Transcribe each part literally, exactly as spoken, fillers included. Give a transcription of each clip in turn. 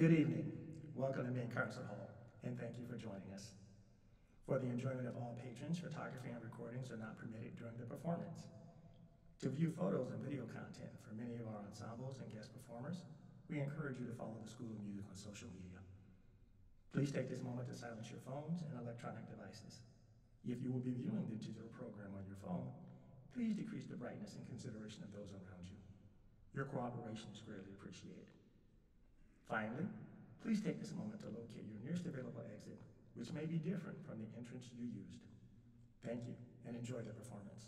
Good evening. Welcome to main concert hall, and thank you for joining us. For the enjoyment of all patrons, photography and recordings are not permitted during the performance. To view photos and video content for many of our ensembles and guest performers, we encourage you to follow the School of Music on social media. Please take this moment to silence your phones and electronic devices. If you will be viewing the digital program on your phone, please decrease the brightness in consideration of those around you. Your cooperation is greatly appreciated. Finally, please take this moment to locate your nearest available exit, which may be different from the entrance you used. Thank you, and enjoy the performance.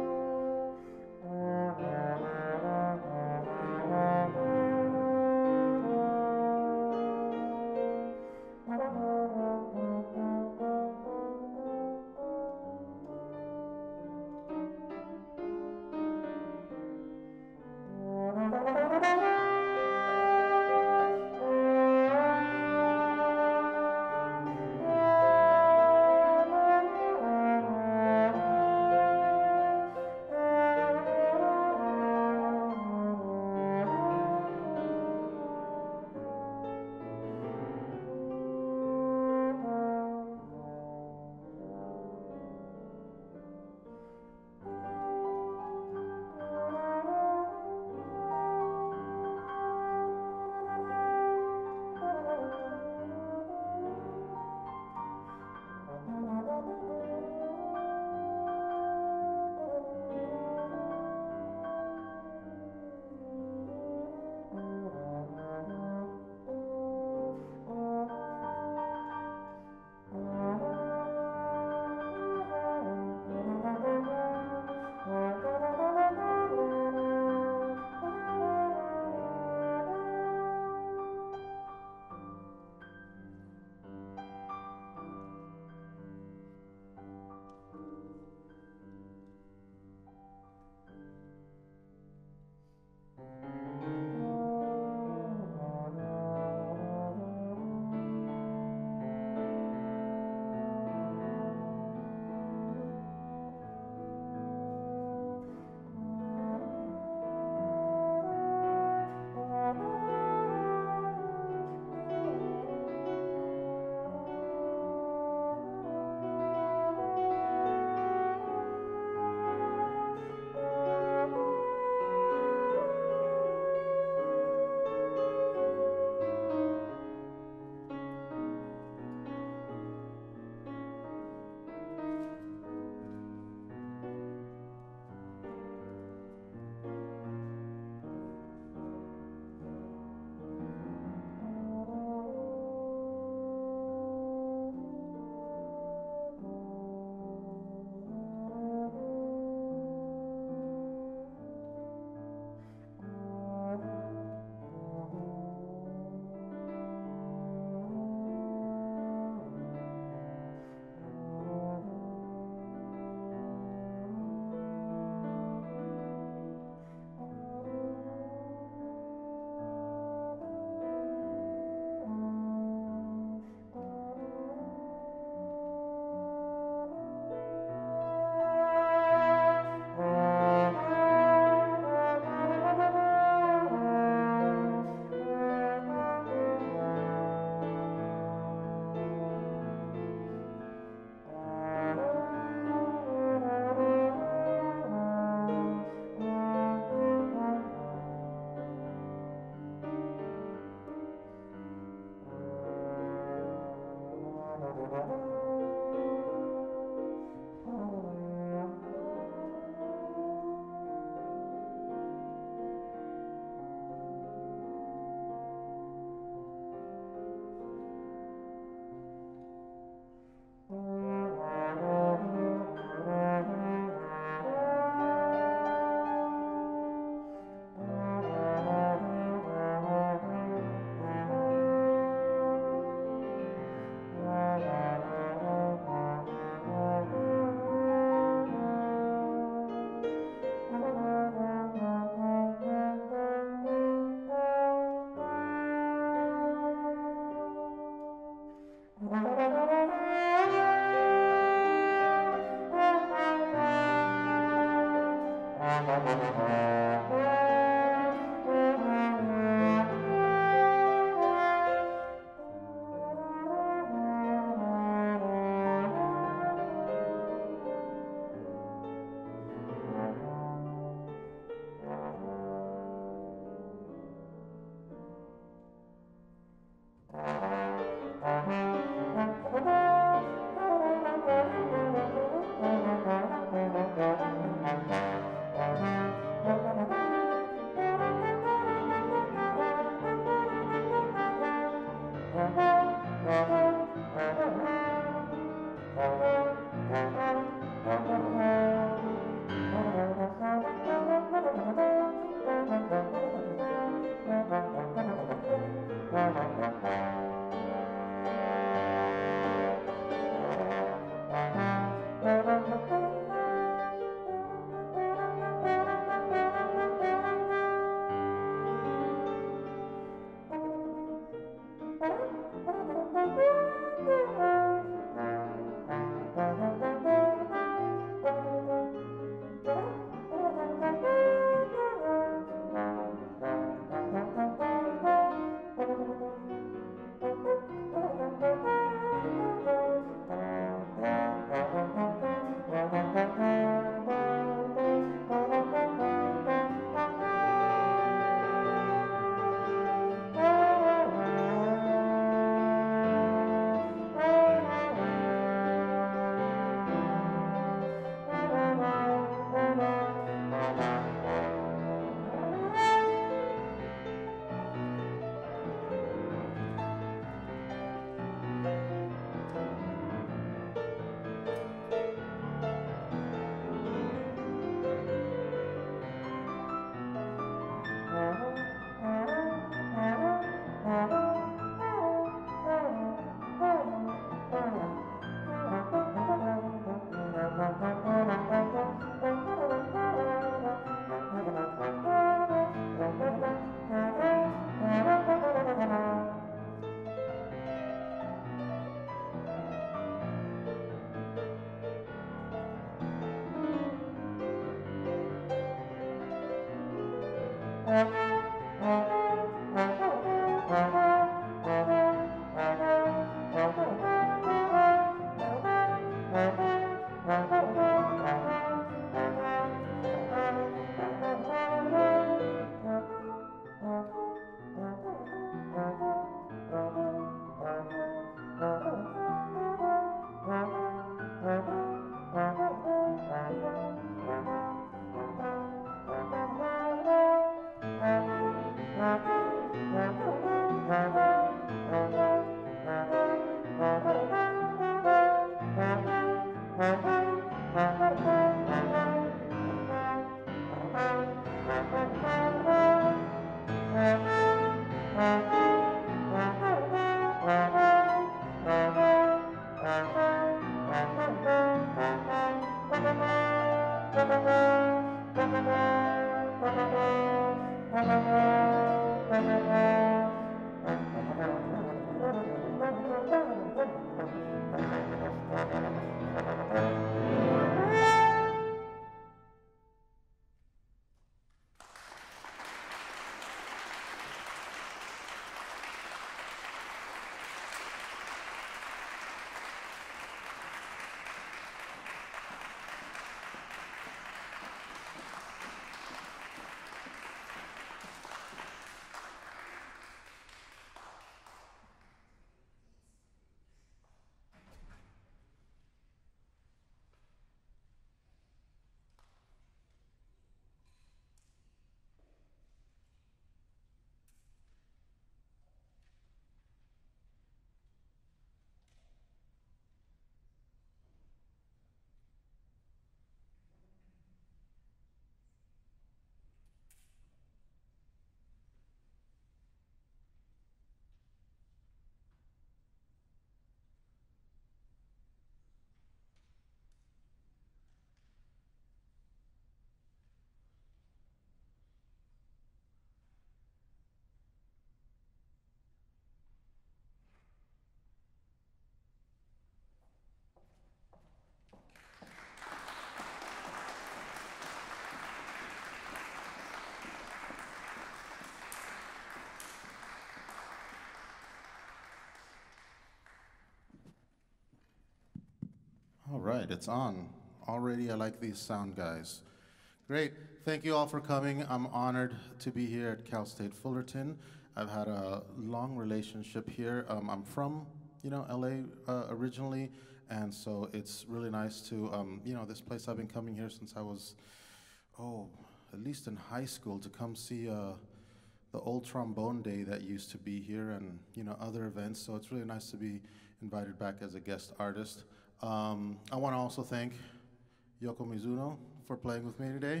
All right, it's on. Already, I like these sound guys. Great. Thank you all for coming. I'm honored to be here at Cal State Fullerton. I've had a long relationship here. Um, I'm from, you know, L A uh, originally, and so it's really nice to, um, you know, this place I've been coming here since I was, oh, at least in high school to come see uh, the old trombone day that used to be here and, you know, other events. So it's really nice to be invited back as a guest artist. Um, I want to also thank Yoko Mizuno for playing with me today.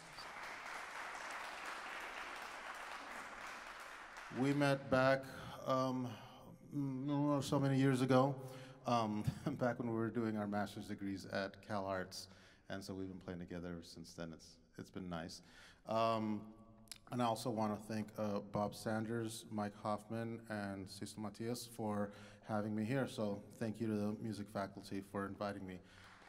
We met back um, mm, so many years ago, um, back when we were doing our master's degrees at Cal Arts, and so we've been playing together ever since then. It's it's been nice. Um, and I also want to thank uh, Bob Sanders, Mike Hoffman, and Cecil Matias for having me here. So thank you to the music faculty for inviting me.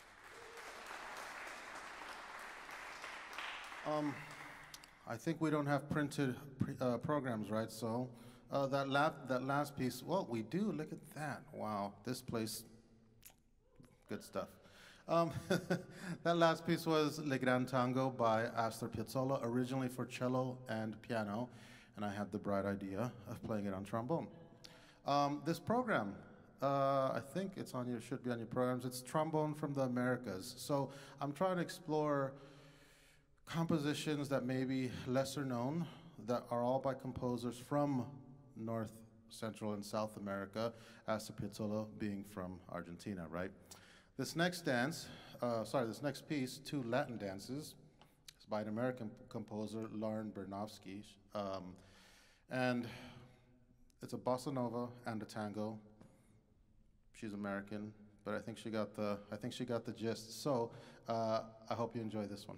Um, I think we don't have printed pre uh, programs, right? So uh, that, lap, that last piece, well, we do. Look at that. Wow, this place, good stuff. Um, that last piece was Le Gran Tango by Astor Piazzolla, originally for cello and piano, and I had the bright idea of playing it on trombone. Um, this program, uh, I think it's on your, should be on your programs. It's Trombone from the Americas. So I'm trying to explore compositions that may be lesser known, that are all by composers from North, Central, and South America, Astor Piazzolla being from Argentina, right? This next dance, uh, sorry, this next piece, two Latin dances, is by an American composer, Lauren Bernofsky, um, and it's a bossa nova and a tango. She's American, but I think she got the, I think she got the gist. So uh, I hope you enjoy this one.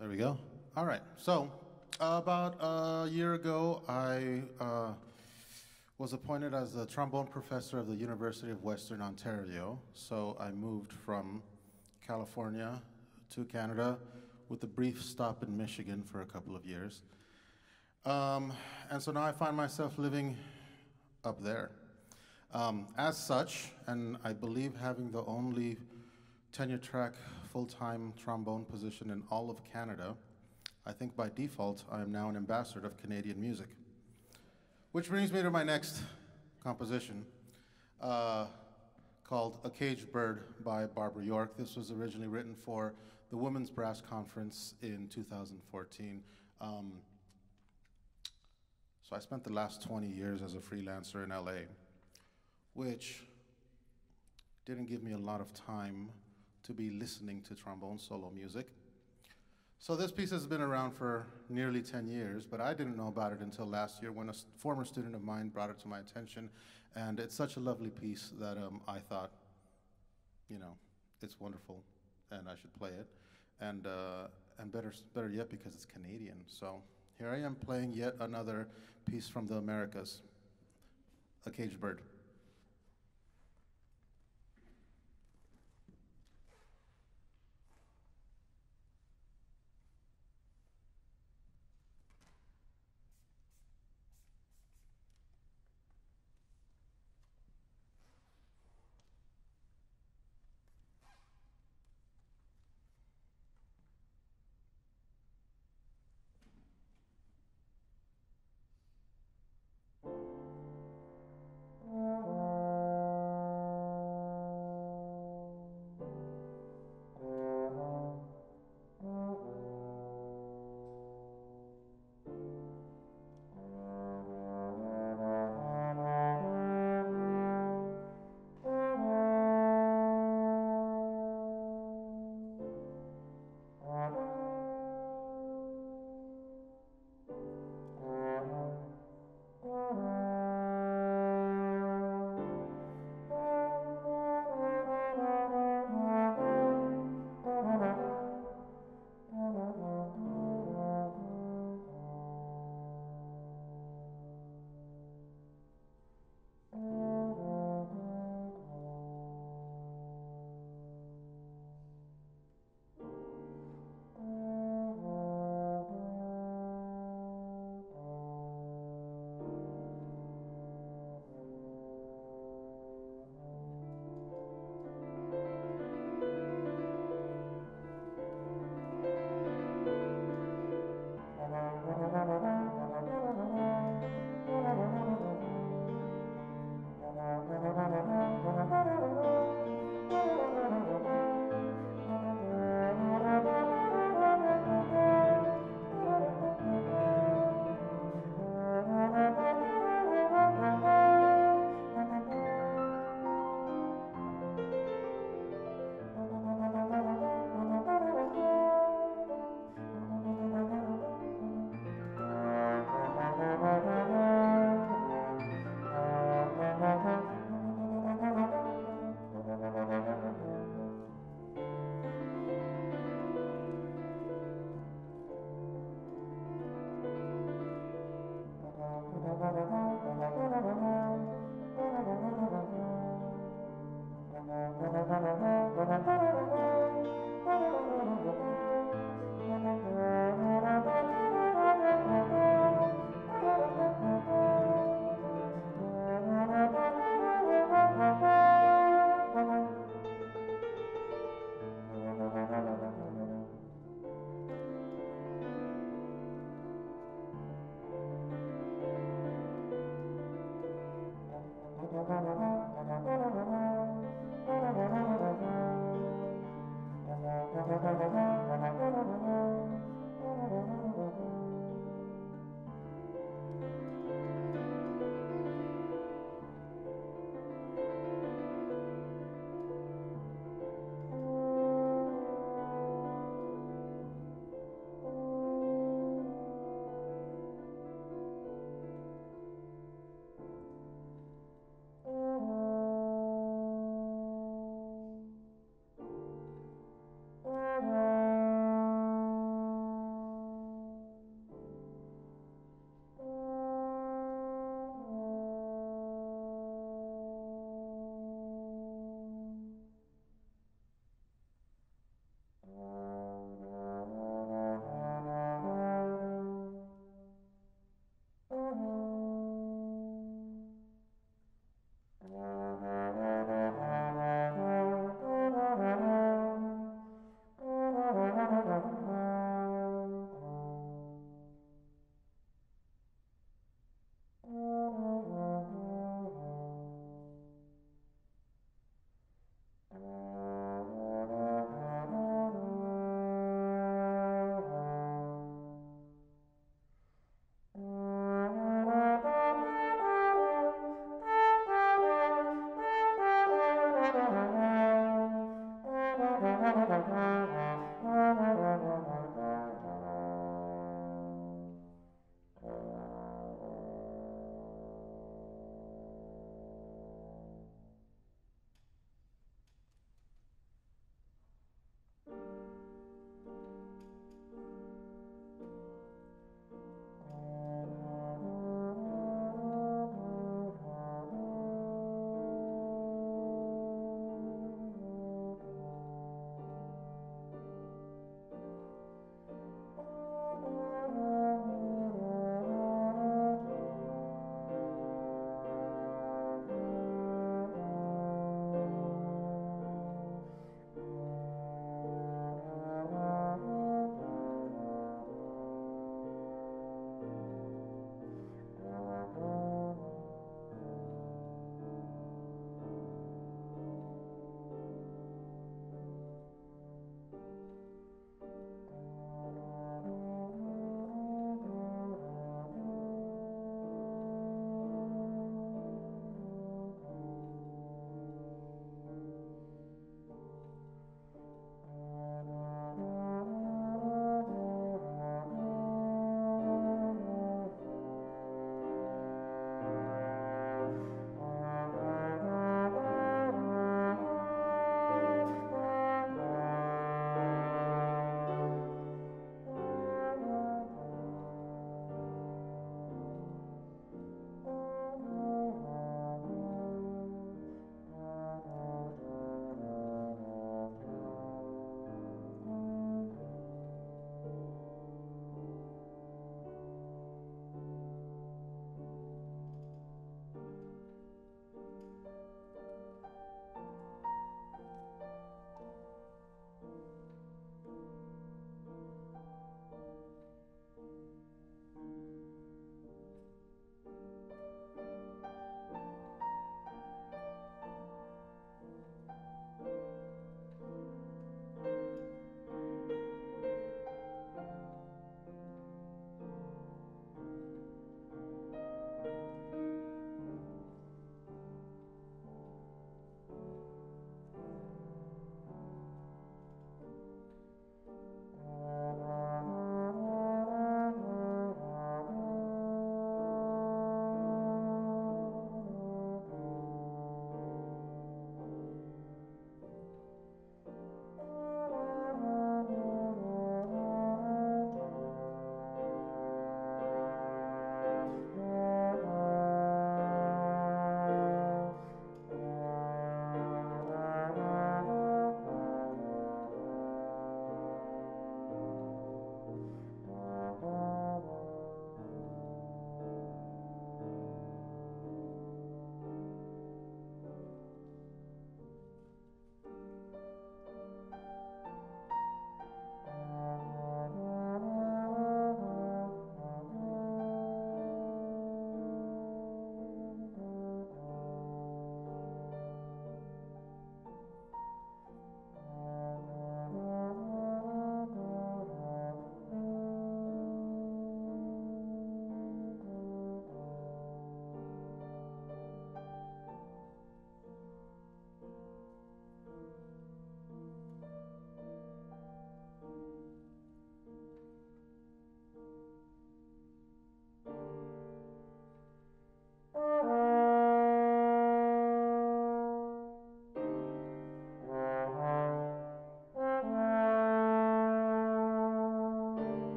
There we go. All right. So, uh, about a year ago, I uh, was appointed as the trombone professor of the University of Western Ontario. So I moved from California to Canada with a brief stop in Michigan for a couple of years. Um, and so now I find myself living up there. Um, as such, and I believe having the only tenure-track full-time trombone position in all of Canada, I think by default I am now an ambassador of Canadian music. Which brings me to my next composition, uh, called A Caged Bird by Barbara York. This was originally written for the Women's Brass Conference in two thousand fourteen. Um, so I spent the last twenty years as a freelancer in L A, which didn't give me a lot of time to be listening to trombone solo music. So this piece has been around for nearly ten years, but I didn't know about it until last year when a st- former student of mine brought it to my attention, and it's such a lovely piece that um, I thought, you know, it's wonderful, and I should play it, and uh, and better better yet because it's Canadian. So here I am playing yet another piece from the Americas, A Caged Bird. Thank you.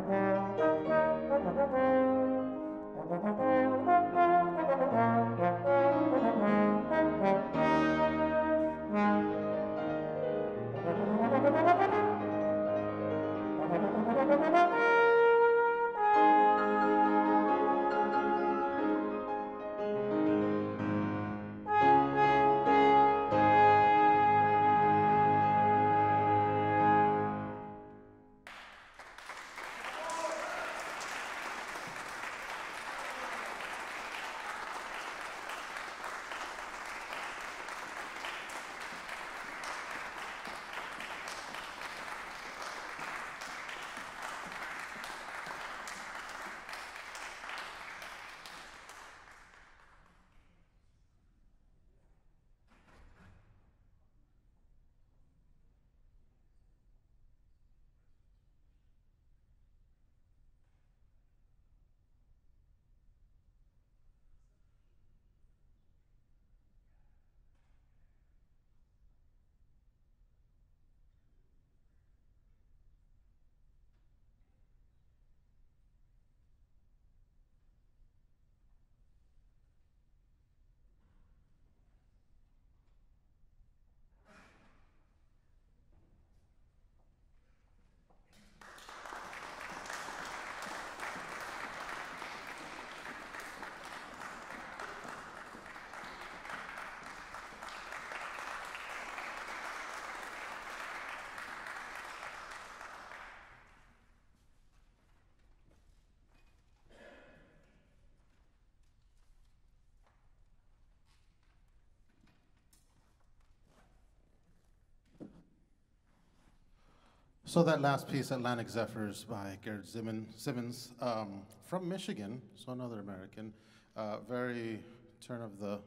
So that last piece, Atlantic Zephyrs by Garrett Zimmon, Simmons, um, from Michigan, so another American, uh, very turn of the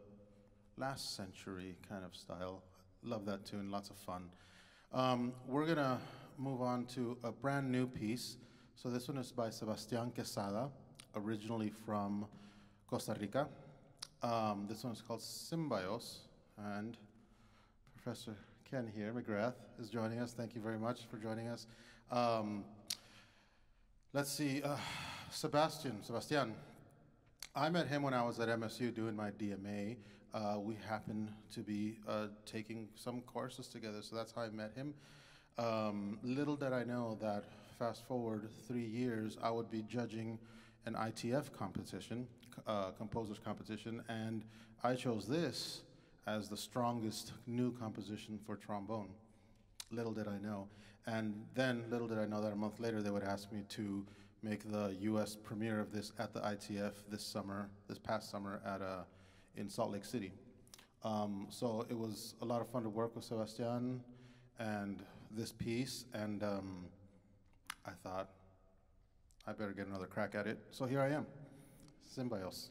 last century kind of style. Love that tune, lots of fun. Um, we're gonna move on to a brand new piece. So this one is by Sebastián Quesada, originally from Costa Rica. Um, this one is called Symbios, and Professor Ken here, McGrath, is joining us. Thank you very much for joining us. Um, let's see, uh, Sebastian, Sebastian. I met him when I was at M S U doing my D M A. Uh, we happened to be uh, taking some courses together, so that's how I met him. Um, little did I know that fast forward three years, I would be judging an I T F competition, uh, composers competition, and I chose this as the strongest new composition for trombone. Little did I know. And then little did I know that a month later they would ask me to make the U S premiere of this at the I T F this summer, this past summer at uh, in Salt Lake City. Um, so it was a lot of fun to work with Sebastian and this piece, and um, I thought I better get another crack at it. So here I am, Symbios.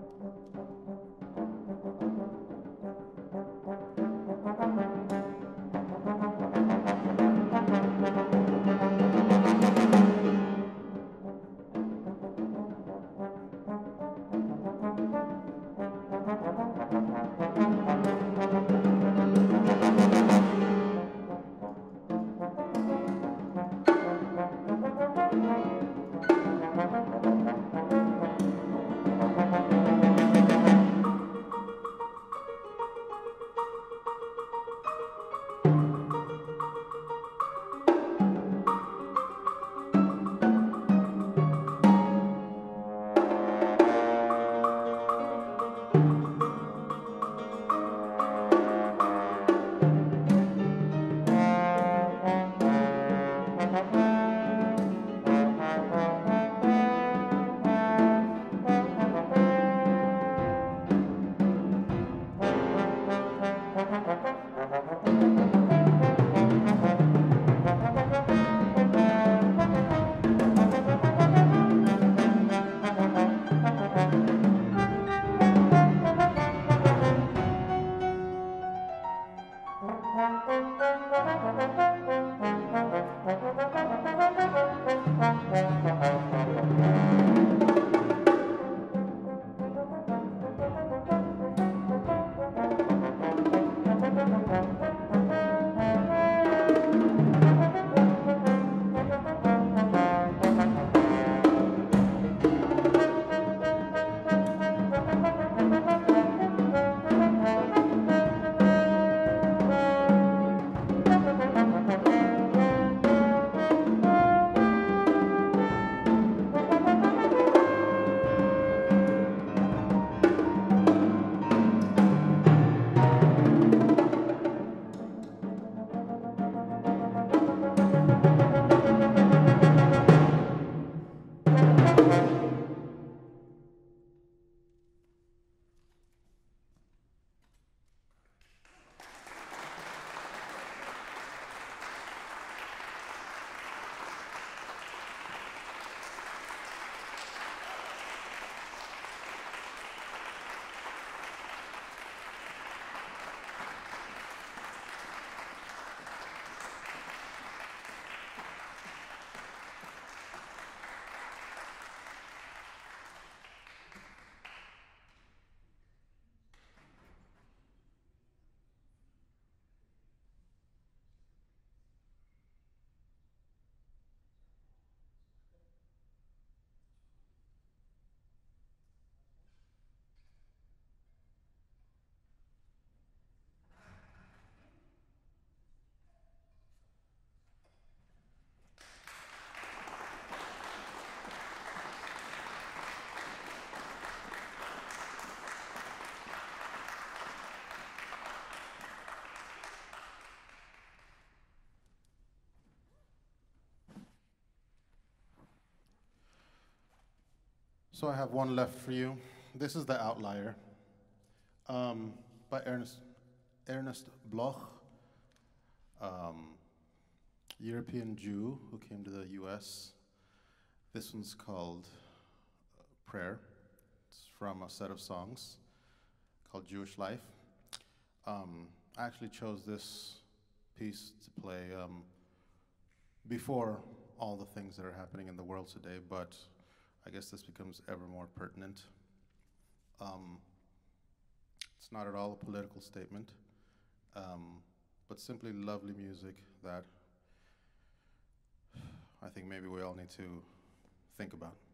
So I have one left for you. This is The Outlier, um, by Ernest, Ernest Bloch, um, European Jew who came to the U S. This one's called uh, Prayer. It's from a set of songs called Jewish Life. Um, I actually chose this piece to play um, before all the things that are happening in the world today, but I guess this becomes ever more pertinent. Um, it's not at all a political statement, um, but simply lovely music that I think maybe we all need to think about.